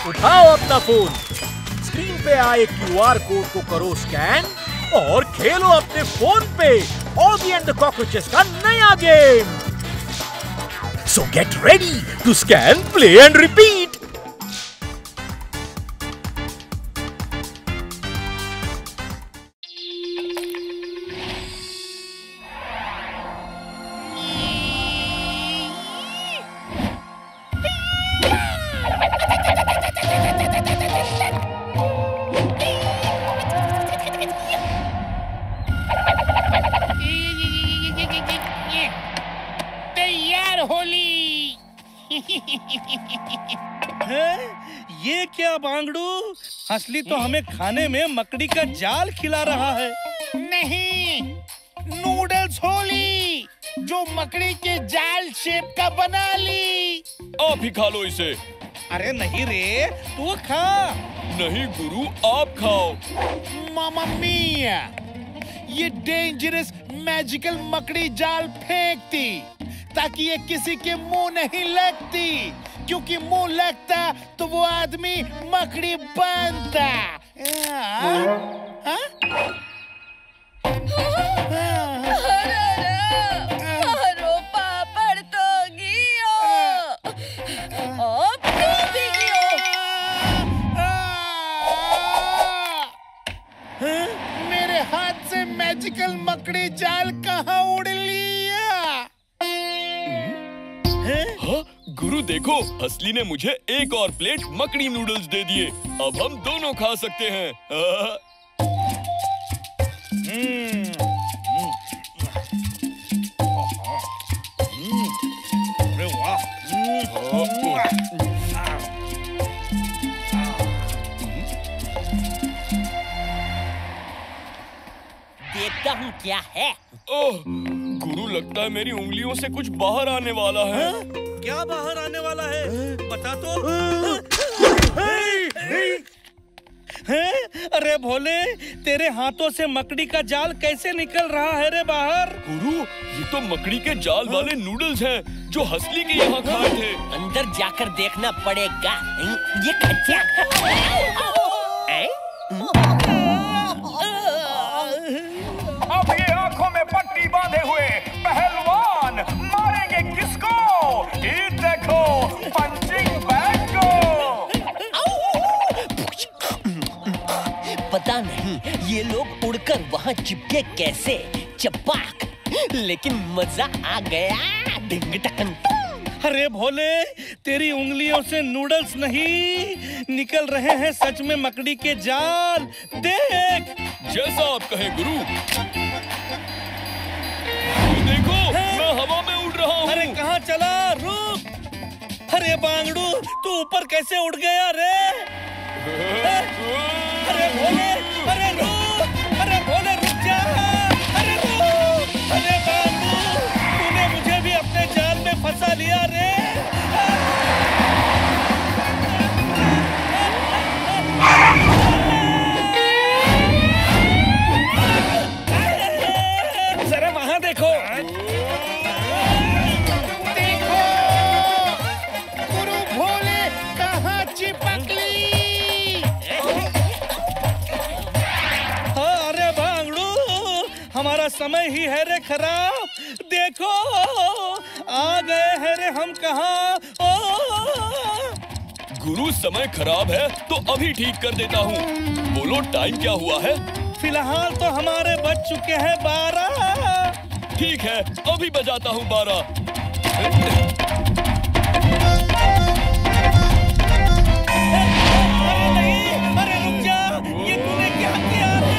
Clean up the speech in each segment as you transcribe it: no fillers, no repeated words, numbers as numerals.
उठाओ अपना phone, screen पे आए क्यूआर कोड को करो स्कैन और खेलो अपने फोन पे ऑगी एंड द कॉकरोचेस का नया game. So get ready to scan, play and repeat. ये क्या बांगड़ू, असली तो हमें खाने में मकड़ी का जाल खिला रहा है। नहीं, नूडल्स होली जो मकड़ी के जाल शेप का बना ली। आप ही खा लो इसे। अरे नहीं रे, तू खा। नहीं गुरु, आप खाओ। मामा मिया, ये डेंजरस मैजिकल मकड़ी जाल फेंकती ताकि ये किसी के मुंह नहीं लगती, क्योंकि मुंह लगता तो वो आदमी मकड़ी बनता। पापड़ तो गियो, अब तू भी गियो। मेरे हाथ से मैजिकल मकड़ी जाल कहाँ उड़ लिया? हाँ, गुरु देखो, असली ने मुझे एक और प्लेट मकड़ी नूडल्स दे दिए। अब हम दोनों खा सकते हैं। अरे वाह। देखता हूँ क्या है। ओह, गुरु लगता है मेरी उंगलियों से कुछ बाहर आने वाला है। क्या बाहर आने वाला है? बता तो। अरे भोले, तेरे हाथों से मकड़ी का जाल कैसे निकल रहा है रे बाहर? गुरु, ये तो मकड़ी के जाल वाले नूडल्स हैं जो हंसली के यहाँ खाए थे। अंदर जाकर देखना पड़ेगा। ये कच्चा। अब ये आंखों में पट्टी बांधे हुए पहलवान मारेंगे किसको? ये देखो, पंचिंग बैग को। पता नहीं ये लोग उड़कर वहाँ चिपके कैसे, चपाक, लेकिन मजा आ गया। डिंग टकन। अरे भोले, तेरी उंगलियों से नूडल्स नहीं निकल रहे हैं सच में मकड़ी के जाल। देख। जैसा आप कहें गुरु। देखो, मैं हवा में उड़ रहा हूँ। अरे कहाँ चला? रुक। अरे बांगड़ू, तू ऊपर कैसे उड़ गया रे? अरे भोले, अरे रुक। अरे भोले रुक जा। अरे रुक। अरे बांगड़ू, तूने मुझे भी अपने जाल में फंसा लिया रे। जरा वहाँ देखो। देखो, गुरु भोले कहाँ चिपक ली। अरे भांगड़ू, हमारा समय ही है रे खराब। देखो, आ गए हैं रे हम कहाँ। गुरु, समय खराब है तो अभी ठीक कर देता हूँ। बोलो, टाइम क्या हुआ है? फिलहाल तो हमारे बज चुके हैं 12। ठीक है, अभी बजाता हूँ 12। अरे नहीं, अरे रुक जा। ये तूने क्या किया रे?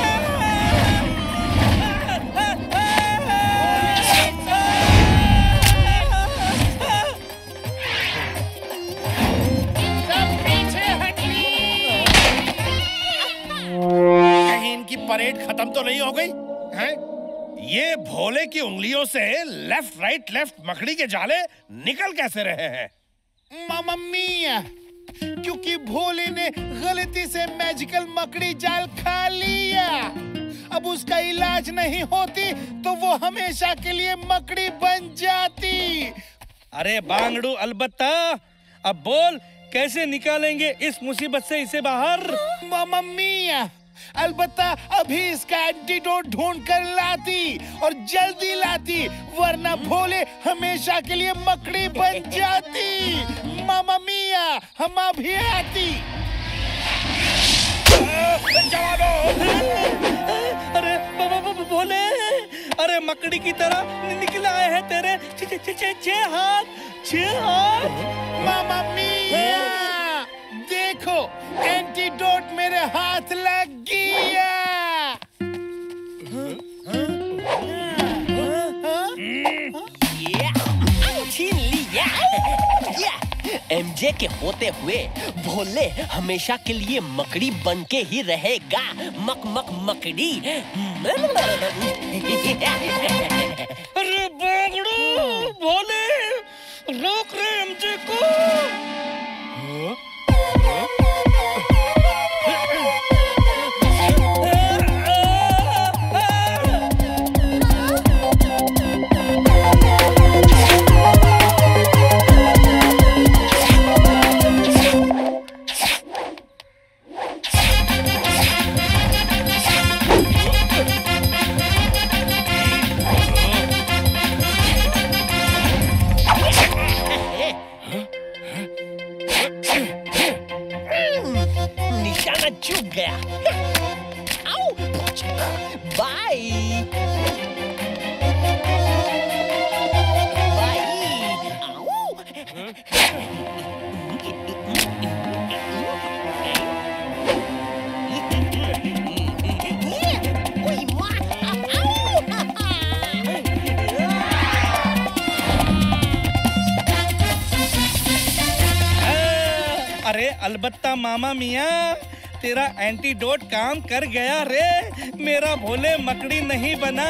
सब पीछे हटिए। कहीं इनकी परेड खत्म तो नहीं हो गई हैं? ये भोले की उंगलियों से लेफ्ट राइट लेफ्ट मकड़ी के जाले निकल कैसे रहे हैं? मामा मिया, क्योंकि भोले ने गलती से मैजिकल मकड़ी जाल खा लिया। अब उसका इलाज नहीं होती तो वो हमेशा के लिए मकड़ी बन जाती। अरे बांगड़ू, अलबत्ता। अब बोल, कैसे निकालेंगे इस मुसीबत से इसे बाहर? मम्मी अलबत्ता अभी इसका एंटीडोट ढूंढ कर लाती और जल्दी लाती, वरना भोले हमेशा के लिए मकड़ी बन जाती। मामा मिया हम अभी आती। अरे भोले, अरे मकड़ी की तरह निकल आए हैं तेरे छह हाथ। मामा मिया देखो, एंटीडोट मेरे हाथ लग गया। छीन लिया। एमजे के होते हुए भोले हमेशा के लिए मकड़ी बनके ही रहेगा। मकड़ी। अरे बागड़ू, भोले रोक रहे एमजे को। निशाना चूक गया। आओ, बाय। अरे अलबत्ता मामा मिया, तेरा एंटीडोट काम कर गया रे। मेरा भोले मकड़ी नहीं बना।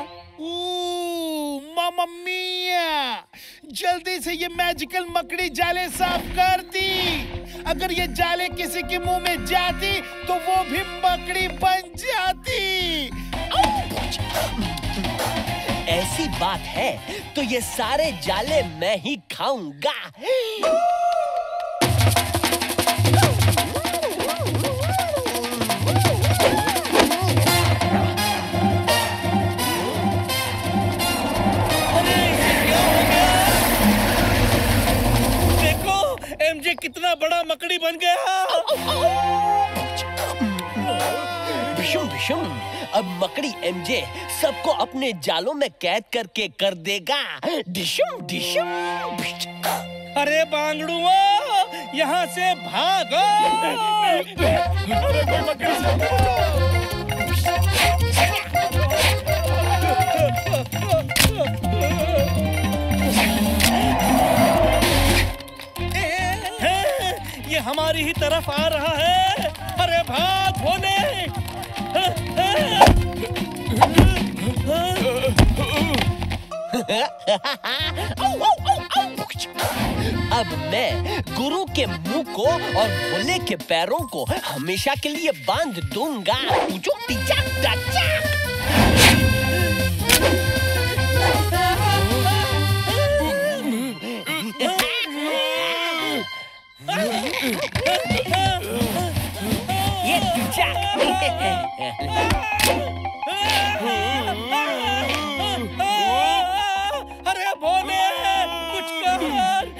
मामा मिया जल्दी से ये मैजिकल मकड़ी जाले साफ कर दी। अगर ये जाले किसी के मुंह में जाती तो वो भी मकड़ी बन जाती। ऐसी बात है तो ये सारे जाले मैं ही खाऊंगा। एमजे कितना बड़ा मकड़ी बन गया। भीषुम, अब मकड़ी एमजे सबको अपने जालों में कैद करके कर देगा। डिशुम। अरे बांगड़ुआ, यहाँ से भागो। ये हमारी ही तरफ आ रहा है। अरे भाग भोले। अब मैं गुरु के मुंह को और भोले के पैरों को हमेशा के लिए बांध दूंगा। अरे भोले, कुछ कर।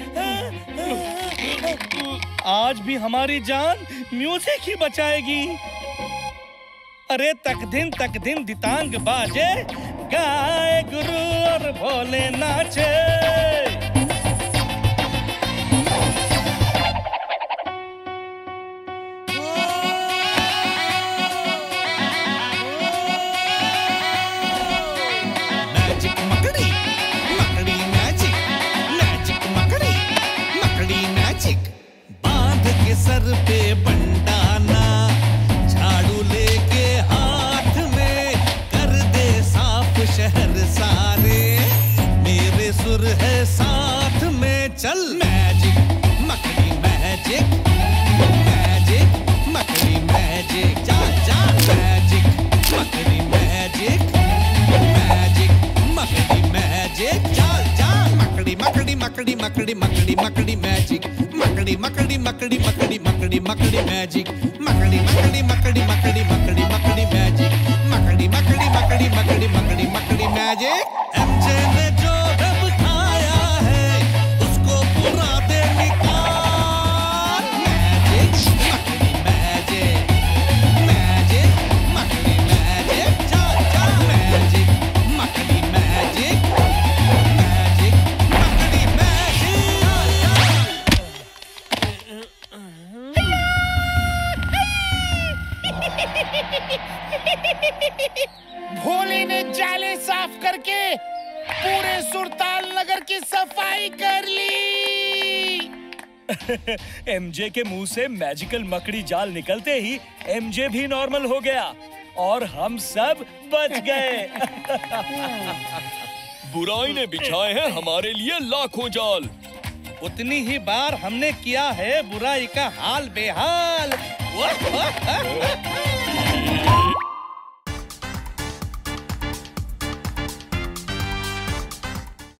आज भी हमारी जान म्यूजिक ही बचाएगी। अरे तक दिन दितांग बाजे, गाए गुरु और भोले नाचे। सर पे बंडाना, झाड़ू लेके हाथ में, कर दे साफ शहर सारे, मेरे सुर है साथ में। चल मैजिक मकड़ी मैजिक, मैजिक मकड़ी मैजिक, जा जा मैजिक मकड़ी मैजिक, मैजिक मकड़ी मैजिक, चल जा मकड़ी मकड़ी मकड़ी मकड़ी मकड़ी मकड़ी मैजिक, मकड़ी मकड़ी मकड़ी मकड़ी मकड़ी मकड़ी मकड़ी मैजिक मकड़ी मकड़ी मकड़ी मकड़ी मकड़ी मकड़ी मैजिक मकड़ी मकड़ी मकड़ी मकड़ी मकड़ी मकड़ी मैजिक एमजे ने जो रब खाया है उसको पूरा दे निकाल मैजिक मैजिक मैजिक मकड़ी मैजिक चा चा मैजिक मकड़ी मैजिक मैजिक मकड़ी भोले ने जाले साफ करके पूरे सुरताल नगर की सफाई कर ली। एमजे के मुंह से मैजिकल मकड़ी जाल निकलते ही एमजे भी नॉर्मल हो गया और हम सब बच गए। बुराई ने बिछाए हैं हमारे लिए लाखों जाल। उतनी ही बार हमने किया है बुराई का हाल बेहाल।